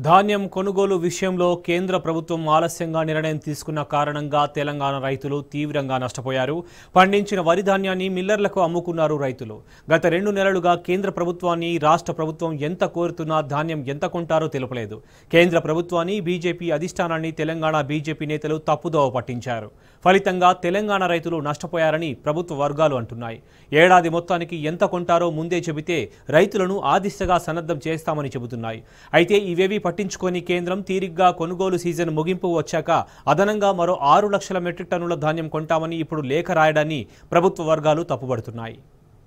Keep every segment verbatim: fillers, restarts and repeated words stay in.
ధాన్యం కొనుగోలు విషయంలో కేంద్ర ప్రభుత్వం ఆలస్యంగా నిర్ణయం తీసుకున్న కారణంగా తెలంగాణ రైతులు తీవ్రంగా నష్టపోయారు. పండించిన వరి ధాన్యాన్ని మిల్లర్లకు అమ్ముకున్నారు రైతులు. గత రెండు నెలలుగా కేంద్ర ప్రభుత్వాన్ని రాష్ట్ర ప్రభుత్వం ఎంత కోరుతున్నా ధాన్యం ఎంత కొంటారో తెలుపలేదు. కేంద్ర ప్రభుత్వాన్ని బీజేపీ అధిష్టానాన్ని తెలంగాణ బీజేపీ నేతలు తప్పుదోవ పట్టించారు. ఫలితంగా తెలంగాణ రైతులు నష్టపోయారని ప్రభుత్వ వర్గాలు అంటున్నాయి. ఏడాది మొత్తానికి ఎంత కొంటారో ముందే చెబితే రైతులను ఆ దిశగా సన్నద్ధం చేస్తామని చెబుతున్నాయి. అయితే ఇవేవి పట్టించుకొని కేంద్రం తీరిగ్గా కొనుగోలు సీజన్ ముగింపు వచ్చాక అదనంగా మరో ఆరు లక్షల మెట్రిక్ టన్నుల ధాన్యం కొంటామని ఇప్పుడు లేఖ రాయడాన్ని ప్రభుత్వ వర్గాలు తప్పుపడుతున్నాయి.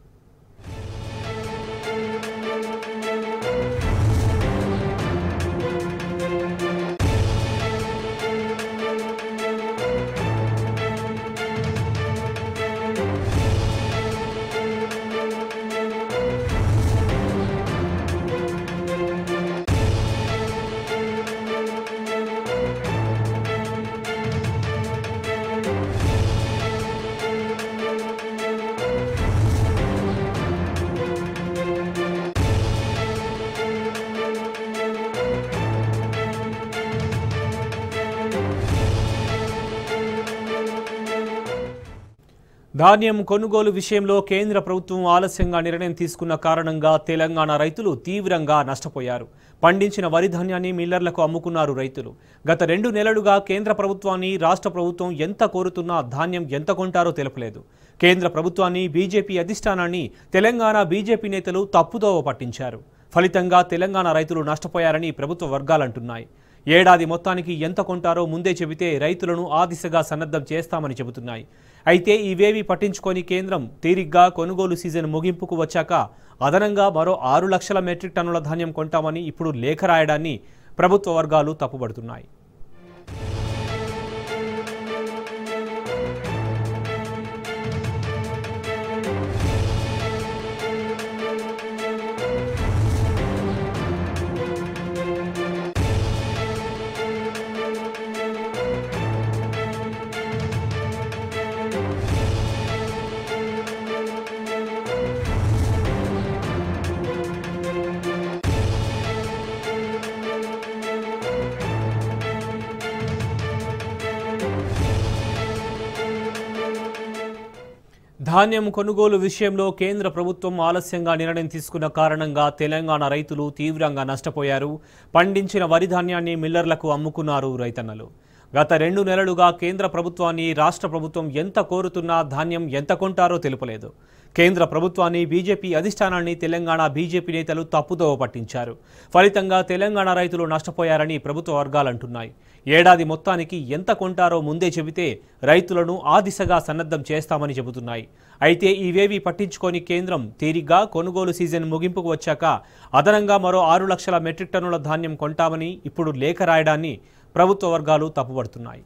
ధాన్యం కొనుగోలు విషయంలో కేంద్ర ప్రభుత్వం ఆలస్యంగా నిర్ణయం తీసుకున్న కారణంగా తెలంగాణ రైతులు తీవ్రంగా నష్టపోయారు. పండించిన వరి ధాన్యాన్ని మిల్లర్లకు అమ్ముకున్నారు రైతులు. గత రెండు నెలలుగా కేంద్ర ప్రభుత్వాన్ని రాష్ట్ర ప్రభుత్వం ఎంత కోరుతున్నా ధాన్యం ఎంత కొంటారో తెలుపలేదు. కేంద్ర ప్రభుత్వాన్ని బీజేపీ అధిష్టానాన్ని తెలంగాణ బీజేపీ నేతలు తప్పుదోవ పట్టించారు. ఫలితంగా తెలంగాణ రైతులు నష్టపోయారని ప్రభుత్వ వర్గాలంటున్నాయి. ఏడాది మొత్తానికి ఎంత కొంటారో ముందే చెబితే రైతులను ఆ దిశగా సన్నద్ధం చేస్తామని చెబుతున్నాయి. అయితే ఇవేవి పట్టించుకొని కేంద్రం తీరిగ్గా కొనుగోలు సీజన్ ముగింపుకు వచ్చాక అదనంగా మరో ఆరు లక్షల మెట్రిక్ టన్నుల ధాన్యం కొంటామని ఇప్పుడు లేఖ రాయడాన్ని ప్రభుత్వ వర్గాలు తప్పుపడుతున్నాయి. ధాన్యం కొనుగోలు విషయంలో కేంద్ర ప్రభుత్వం ఆలస్యంగా నిర్ణయం తీసుకున్న కారణంగా తెలంగాణ రైతులు తీవ్రంగా నష్టపోయారు. పండించిన వరి ధాన్యాన్ని మిల్లర్లకు అమ్ముకున్నారు రైతన్నలు. గత రెండు నెలలుగా కేంద్ర ప్రభుత్వాన్ని రాష్ట్ర ప్రభుత్వం ఎంత కోరుతున్నా ధాన్యం ఎంత కొంటారో తెలుపలేదు. కేంద్ర ప్రభుత్వాన్ని బీజేపీ అధిష్టానాన్ని తెలంగాణ బీజేపీ నేతలు తప్పుదోవ పట్టించారు. ఫలితంగా తెలంగాణ రైతులు నష్టపోయారని ప్రభుత్వ వర్గాలంటున్నాయి. ఏడాది మొత్తానికి ఎంత కొంటారో ముందే చెబితే రైతులను ఆ దిశగా సన్నద్ధం చేస్తామని చెబుతున్నాయి. అయితే ఇవేవి పట్టించుకొని కేంద్రం తీరిగ్గా కొనుగోలు సీజన్ ముగింపుకు వచ్చాక అదనంగా మరో ఆరు లక్షల మెట్రిక్ టన్నుల ధాన్యం కొంటామని ఇప్పుడు లేఖ రాయడాన్ని ప్రభుత్వ వర్గాలు తప్పుపడుతున్నాయి.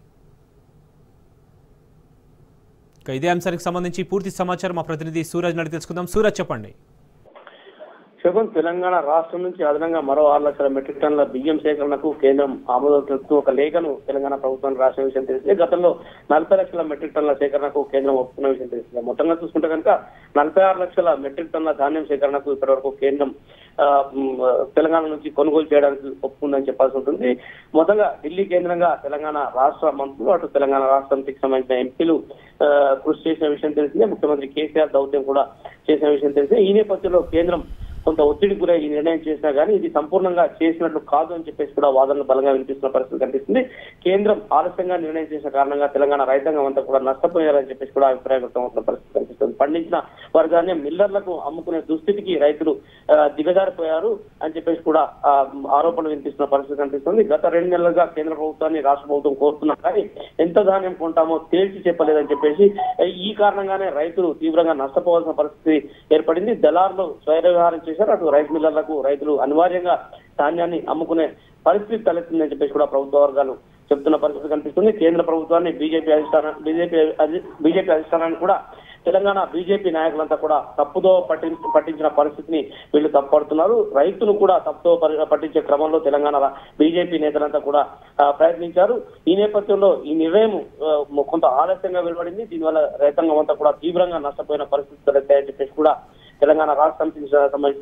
ఇదే అంశానికి సంబంధించి పూర్తి సమాచారం మా ప్రతినిధి సూరజ్ నడి తెలుసుకుందాం. సూరజ్, చెప్పండి. శోభన్, తెలంగాణ రాష్ట్రం నుంచి అదనంగా మరో ఆరు లక్షల మెట్రిక్ టన్నుల బియ్యం సేకరణకు కేంద్రం ఆమోదం తెలుపుతూ ఒక లేఖను తెలంగాణ ప్రభుత్వానికి రాసిన విషయం తెలిసిందే. గతంలో నలభై లక్షల మెట్రిక్ టన్నుల సేకరణకు కేంద్రం ఒప్పుకున్న విషయం తెలిసిందే. మొత్తంగా చూసుకుంటే కనుక నలభై ఆరు లక్షల మెట్రిక్ టన్నుల ధాన్యం సేకరణకు ఇప్పటి వరకు కేంద్రం తెలంగాణ నుంచి కొనుగోలు చేయడానికి ఒప్పుకుందని చెప్పాల్సి ఉంటుంది. మొత్తంగా ఢిల్లీ కేంద్రంగా తెలంగాణ రాష్ట్ర మంత్రులు అటు తెలంగాణ రాష్ట్రానికి సంబంధించిన ఎంపీలు కృషి చేసిన విషయం తెలిసిందే. ముఖ్యమంత్రి కేసీఆర్ దౌత్యం కూడా చేసిన విషయం తెలిసిందే. ఈ నేపథ్యంలో కేంద్రం కొంత ఒత్తిడి గురై ఈ నిర్ణయం చేసినా కానీ ఇది సంపూర్ణంగా చేసినట్లు కాదు అని చెప్పేసి కూడా వాదనలు బలంగా వినిపిస్తున్న పరిస్థితి కనిపిస్తుంది. కేంద్రం ఆలస్యంగా నిర్ణయం చేసిన కారణంగా తెలంగాణ రైతాంగం అంతా కూడా నష్టపోయారని చెప్పేసి కూడా అభిప్రాయం వ్యక్తం అవుతున్న పరిస్థితి కనిపిస్తుంది. పండించిన వర్గాన్ని మిల్లర్లకు అమ్ముకునే దుస్థితికి రైతులు దిగజారిపోయారు అని చెప్పేసి కూడా ఆరోపణలు వినిపిస్తున్న పరిస్థితి కనిపిస్తుంది. గత రెండు నెలలుగా కేంద్ర ప్రభుత్వాన్ని రాష్ట్ర ప్రభుత్వం కోరుతున్నా కానీ ఎంత ధాన్యం కొంటామో తేల్చి చెప్పలేదని చెప్పేసి ఈ కారణంగానే రైతులు తీవ్రంగా నష్టపోవాల్సిన పరిస్థితి ఏర్పడింది. దళారులు స్వైర వ్యవహారం చేశారు. అటు రైస్ మిల్లర్లకు రైతులు అనివార్యంగా ధాన్యాన్ని అమ్ముకునే పరిస్థితి తలెత్తిందని చెప్పేసి కూడా ప్రభుత్వ వర్గాలు చెప్తున్న పరిస్థితి కనిపిస్తుంది. కేంద్ర ప్రభుత్వాన్ని బీజేపీ అధిష్టానం బీజేపీ బీజేపీ అధిష్టానాన్ని కూడా తెలంగాణ బీజేపీ నాయకులంతా కూడా తప్పుదో పట్టి పట్టించిన పరిస్థితిని వీళ్ళు తప్పుపడుతున్నారు. రైతులు కూడా తప్పుదో పట్టించే క్రమంలో తెలంగాణ బీజేపీ నేతలంతా కూడా ప్రయత్నించారు. ఈ నేపథ్యంలో ఈ నిర్ణయం కొంత ఆలస్యంగా వెలువడింది. దీనివల్ల రైతాంగం అంతా కూడా తీవ్రంగా నష్టపోయిన పరిస్థితులు తలెత్తాయని చెప్పేసి కూడా తెలంగాణ రాష్ట్రానికి సంబంధించిన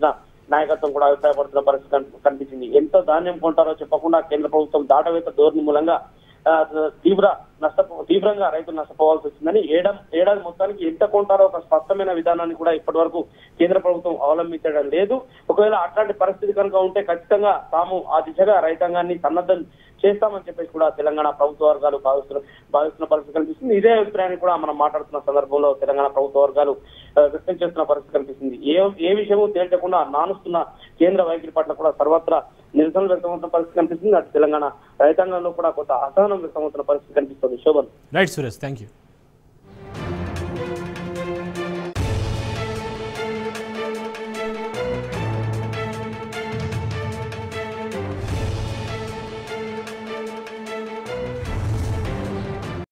నాయకత్వం కూడా అభిప్రాయపడుతున్న పరిస్థితి కనిపించింది. ఎంత ధాన్యం కొంటారో చెప్పకుండా కేంద్ర ప్రభుత్వం దాటవేత ధోరణి మూలంగా తీవ్ర నష్టపో తీవ్రంగా రైతులు నష్టపోవాల్సి వచ్చిందని ఏడా ఏడాది మొత్తానికి ఎంత కొంటారో ఒక స్పష్టమైన విధానాన్ని కూడా ఇప్పటి వరకు కేంద్ర ప్రభుత్వం అవలంబించడం లేదు. ఒకవేళ అట్లాంటి పరిస్థితి కనుక ఉంటే ఖచ్చితంగా తాము ఆ దిశగా రైతాంగాన్ని సన్నద్ధం చేస్తామని చెప్పేసి కూడా తెలంగాణ ప్రభుత్వ వర్గాలు భావిస్తున్న భావిస్తున్న పరిస్థితి కనిపిస్తుంది. ఇదే అభిప్రాయాన్ని కూడా మనం మాట్లాడుతున్న సందర్భంలో తెలంగాణ ప్రభుత్వ వర్గాలు వ్యక్తం చేస్తున్న పరిస్థితి కనిపిస్తుంది. ఏ ఏ విషయమూ తేల్చకుండా నానుస్తున్న కేంద్ర వైఖరి పట్ల కూడా సర్వత్రా నిరసనలు వ్యక్తమవుతున్న పరిస్థితి కనిపిస్తుంది. అటు తెలంగాణ రైతాంగంలో కూడా కొంత అసహనం వ్యక్తమవుతున్న పరిస్థితి కనిపిస్తుంది. Shobhan. Right Suresh, thank you.